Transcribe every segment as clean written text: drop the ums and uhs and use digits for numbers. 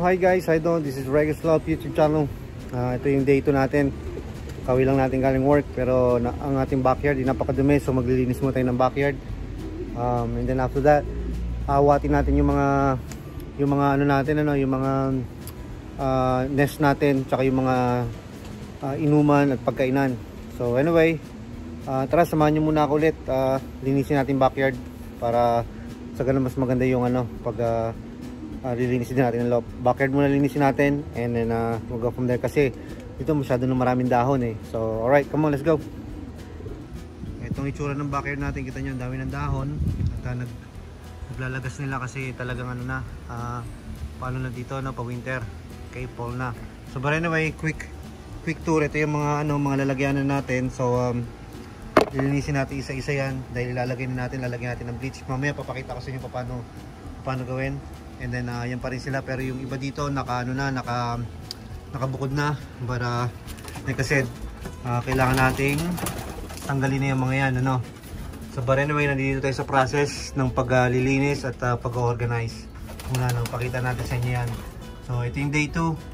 Hi guys, how you doing? This is Regis Love YouTube channel. Ito yung day 2 natin. Kawi lang natin galing work, pero ang ating backyard ay napakadumi, so maglilinis muna tayo ng backyard. And then after that, awatin natin yung mga ano natin, yung mga nest natin, tsaka yung mga inuman at pagkainan. So anyway, tara samahan nyo muna ako ulit. Linisin natin backyard para sa ganun mas maganda yung pag lilinisin natin ng loob. Backyard muna linisin natin, and then we'll go from there kasi dito masyado na maraming dahon eh. So alright, come on, let's go. Itong itsura ng backyard natin, kita nyo ang dami ng dahon at naglalagas nila kasi talagang paano na dito, pa winter, okay, fall na. So but anyway, quick tour. Ito yung mga lalagyanan natin. So lilinisin natin isa-isa yan dahil lalagyan natin ng bleach. Mamaya papakita ko sa inyo paano gawin. And then yan pa rin sila, pero yung iba dito nakabukod na para like I said, kailangan nating tanggalin na yung mga yan, So but anyway, nandito tayo sa process ng paglilinis at pag-organize. Muna pakita natin sa inyo yan. So ito yung day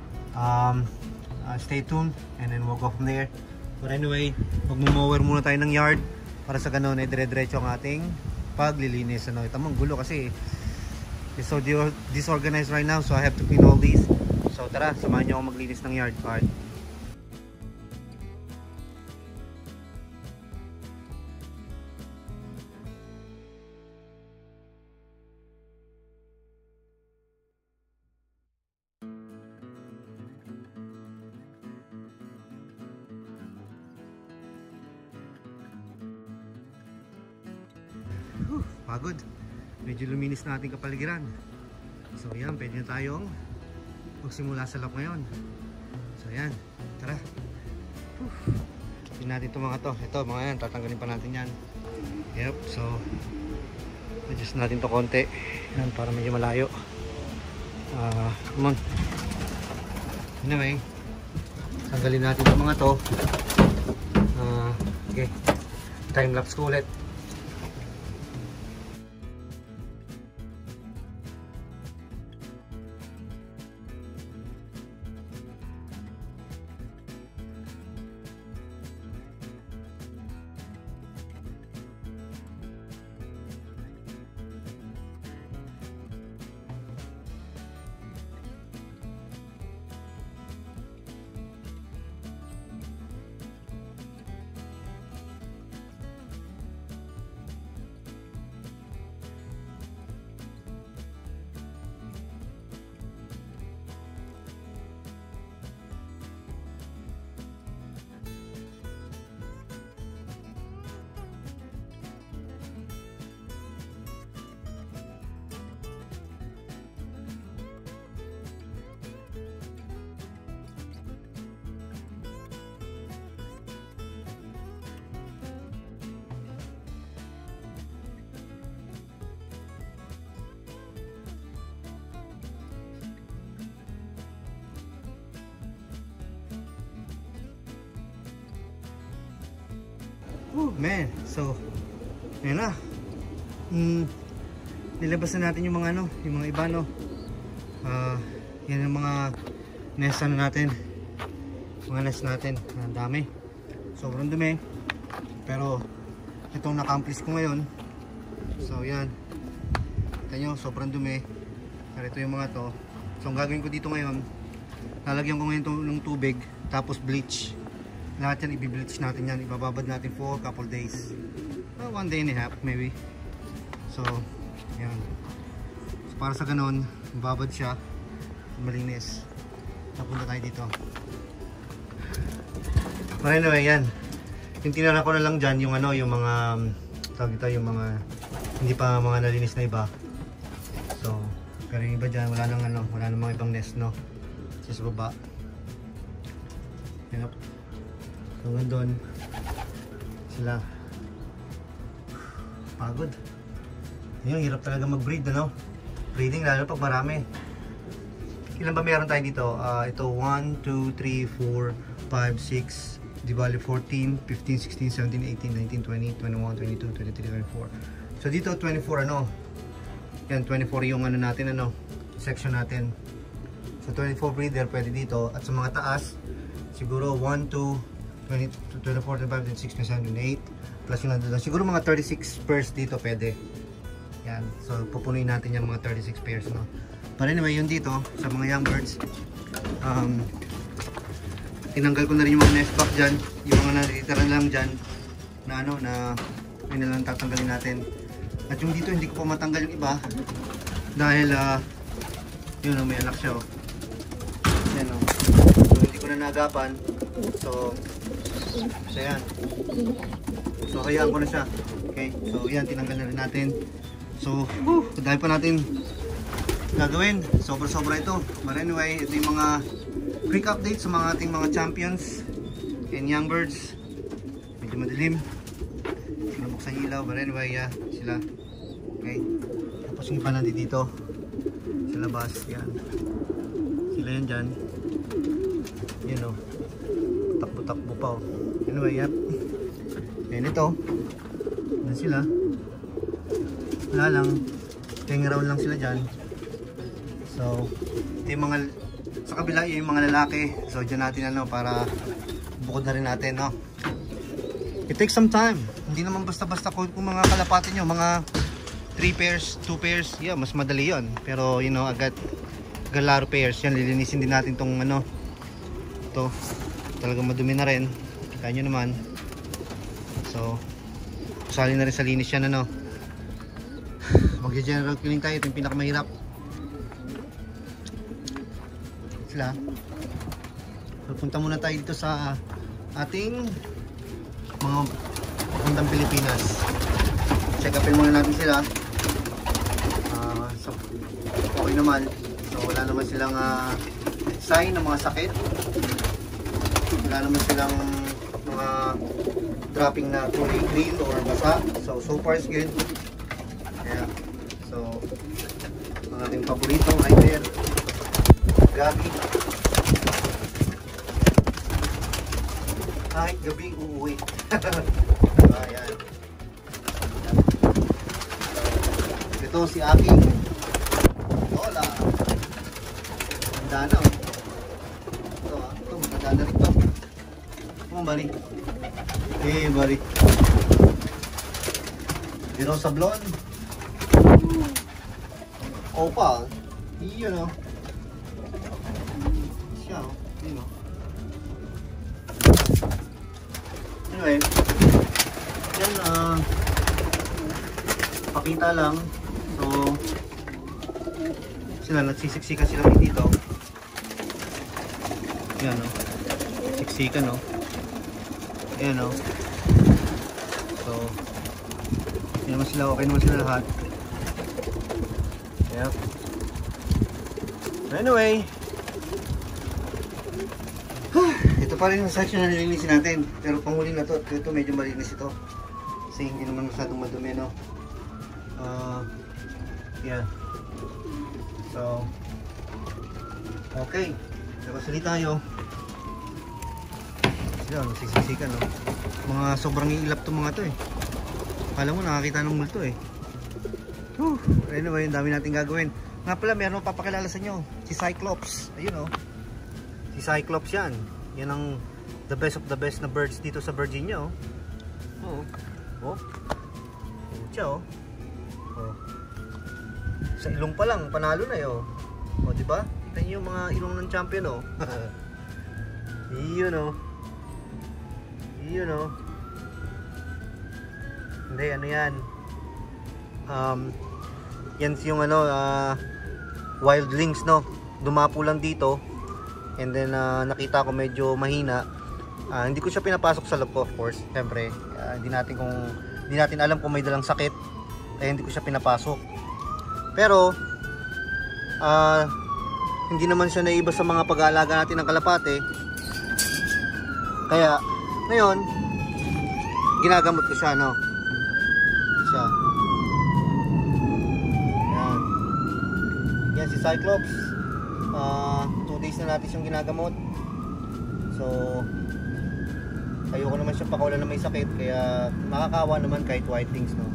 2. Stay tuned and then we'll go from there. But anyway, magmo-mower muna tayo ng yard para sa ganun ay dire-diretso ang ating paglilinis. Ito mong gulo kasi it's so disorganized right now, so I have to clean all these. So tara, samahan nyo ako maglinis ng yard. Alright. Pagod. Medyo luminis na ating kapaligiran. So yan, pwede na tayong magsimula sa loob ngayon. So yan, tara. Tingnan natin itong mga to. Ito, mga yan, tatanggalin pa natin yan. Yep, so adjust natin to konti. Yan, para medyo malayo. Come on. Anyway, tanggalin natin itong mga to. Okay, time lapse ko ulit. Oh man, so ayan na. Nilabas na natin yung mga yung mga iba, yan yung mga nest natin. Mga nest natin, ang dami. Sobrang dumi. Pero itong na-accomplish ko ngayon. So yan. Kita nyo, sobrang dumi. Pero ito yung mga to. So ang gagawin ko dito ngayon, lalagyan ko ngayon ng tubig, tapos bleach. Lahat yan, i-bleach natin yan. Ibababad natin for a couple days. 1 day and a half maybe. So, yan. So, para sa ganun, ibabad siya. Malinis. Napunta tayo dito. But anyway, yan. Yung tinara ko na lang dyan, yung yung mga, tawag ito, yung mga, hindi pa mga nalinis na iba. So, pero yung iba dyan, wala nang mga ibang nest, sa baba. Yan. So hanggang doon sila. Pagod. Yun, hirap talaga mag-breed, breeding lalo pag marami. Ilan ba meron tayo dito? Ito 1, 2, 3, 4, 5, 6, di bali 14, 15, 16, 17, 18, 19, 20, 21, 22, 23, 24. So dito 24 yan 24 yung natin section natin. So So 24 breeder pwede dito. At sa mga taas, siguro 1, 2, 20, 24, 25, 26, 27, 28. Plus yung nandun. Siguro mga 36 pairs dito pwede. Yan. So pupunuin natin yung mga 36 pairs, no? But anyway, yun dito, sa mga young birds. Tinanggal ko na rin yung mga nest back dyan. Yung mga natitira lang dyan. Na ano, na yun na lang tatanggalin natin. At yung dito, hindi ko pa matanggal yung iba. Dahil, yun o, may anak siya o. Yan o. So, hindi ko na nagapan. So yan. So, hayaan ko na siya. Okay, so yan, tinanggal na rin natin. So, dahil pa natin gagawin. Sobra-sobra ito. But anyway, ito yung mga quick update sa mga ating mga champions and young birds. Medyo madilim. Nabuksan yung ilaw. But anyway, yeah, sila. Okay. Tapos yung iba nandito dito. Sa labas. Yan. Sila yan dyan. Yan o. Takbo-takbo pa o. Anyway, yep. Yan ito. Yan sila. Wala lang. Hang around lang sila dyan. So, ito yung mga, sa kabila yung mga lalaki. So, dyan natin ano, para bukod na rin natin, no? It takes some time. Hindi naman basta-basta kung mga kalapati nyo, mga 3 pairs, 2 pairs, yeah, mas madali yon. Pero, you know, agad galaro pairs. Yan, lilinisin din natin tong ano, ito. Talagang madumi na rin. Kaya nyo naman. So, usali na rin sa linis yan, ano. Mag-general cleaning tayo. Ito yung pinakamahirap. Sila. So, punta muna tayo dito sa ating mga papuntang Pilipinas. Check upin muna natin sila. So, okay naman. So, wala naman silang sign ng mga sakit. Wala naman silang mga dropping na fully clean or basa. So far is good. Yeah. So, ang ating paborito ay there. Gabi. Kahit gabi uuwi. Ayan. Ito si aking Lola. Maganda na. Ito maganda na rin ito. Come on, buddy. Hey, buddy. Dito sa blonde. Opal. You know. Siya, you know. Anyway, yan, pakita lang. So, sila, nagsisiksikan sila dito. Yan, no. Siksikan, no. Ayan, no. So, yan naman sila, okay naman sila lahat. Yep. Anyway, ito pa rin yung section na nilinisin natin. Pero panghuli na to, ito medyo malinis ito. Kasi hindi naman masyadong madumi, no. Yeah. So, okay. Nakasali tayo. Sila, nagsisiksikan, no. Mga sobrang iilap to mga to eh. Akala mo nakakita ng multo eh. Anyway, ang dami natin gagawin. Nga pala, meron papakilala sa inyo. Si Cyclops. Ayun, oh. Si Cyclops yan. Yan ang the best of the best na birds dito sa Virginia, oh. Oh. Siya, oh. Oh. Sa ilong pa lang, panalo na, oh. Oh, di ba? Kita niyo yung mga ilong ng champion, oh. Iyon, oh. Iyon, oh. Hindi, ano yan? Yan yung ano, wild lynx, no. Dumapo lang dito. And then nakita ko medyo mahina. Hindi ko siya pinapasok sa loob ko, of course. Siyempre, hindi natin alam kung may dalang sakit. Kaya hindi ko siya pinapasok. Pero hindi naman siya naiba sa mga pag-aalaga natin ng kalapate. Kaya ngayon ginagamot ko siya, no. Siya. Yan si Cyclops. 2 days na natin siyang ginagamot. So ayoko naman siya pakawalan na may sakit. Kaya makakawa naman kahit white things, no.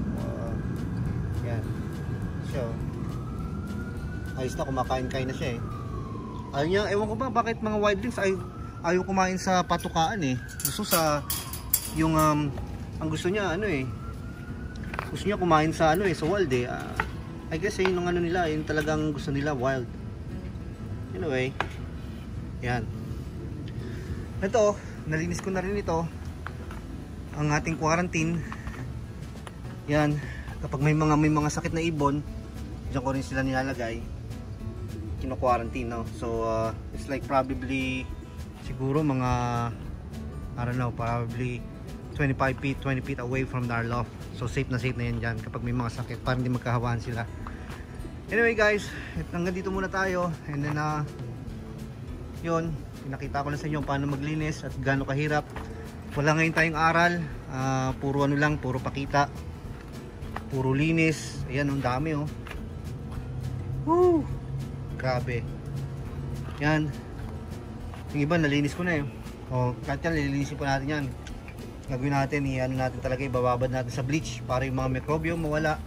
Yan. So ayos na, kumakain-kain na siya eh. Ayaw niya, ewan ko ba bakit mga wildlings ayaw kumain sa patukaan eh. Gusto sa yung ang gusto niya ano eh. Gusto niya kumain sa ano eh, sa wild eh. I guess yun ang ano nila, yun talagang gusto nila, wild. Anyway, yan. Ito, nalinis ko na rin ito. Ang ating quarantine. Yan, kapag may mga sakit na ibon, diyan ko rin sila nilalagay. Kino-quarantine, no? So it's like probably siguro mga I don't know, probably 25 feet, 20 feet away from our loft. So safe na yan dyan kapag may mga sakit para hindi magkahawaan sila. Anyway guys, hanggang dito muna tayo. And then yun, pinakita ko na sa inyo paano maglinis at gaano kahirap. Wala ngayon tayong aral, puro ano lang, puro pakita, puro linis. Ayan, ang dami oh. Woo! Grabe. Yan. Yung iba nalinis ko na eh. O, kahit yan, lilinisin pa natin yan. Gagawin natin, i-ano natin talaga, ibababad natin sa bleach para yung mga mikrobyo mawala.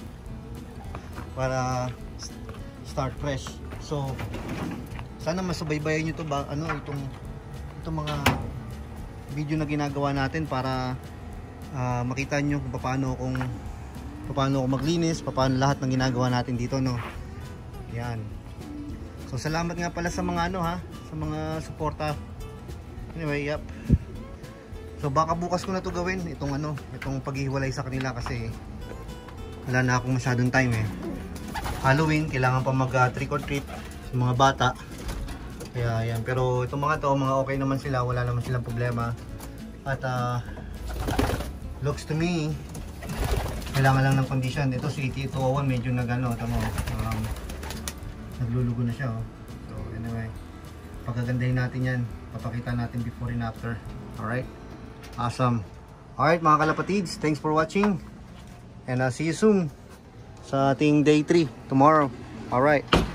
Para start fresh. So, sana masubaybayan nyo to ba, ano, itong mga video na ginagawa natin para makita nyo kung paano ako maglinis, paano lahat ng ginagawa natin dito, no. Yan. So salamat nga pala sa mga ano ha, sa mga suporta. Anyway, yep. So baka bukas ko na to gawin, itong paghihiwalay sa kanila kasi wala na akong masyadong time eh. Halloween, kailangan pa mag trick or treat sa mga bata. Kaya yan, pero itong mga okay naman sila, wala naman silang problema. At looks to me, kailangan lang ng condition. Ito si 8201 medyo nagano, naglulugo na siya oh. So anyway, pagagandahin natin yan, papakita natin before and after. Alright, awesome. Alright mga kalapatids, thanks for watching and see you soon sa ating day 3 tomorrow. Alright.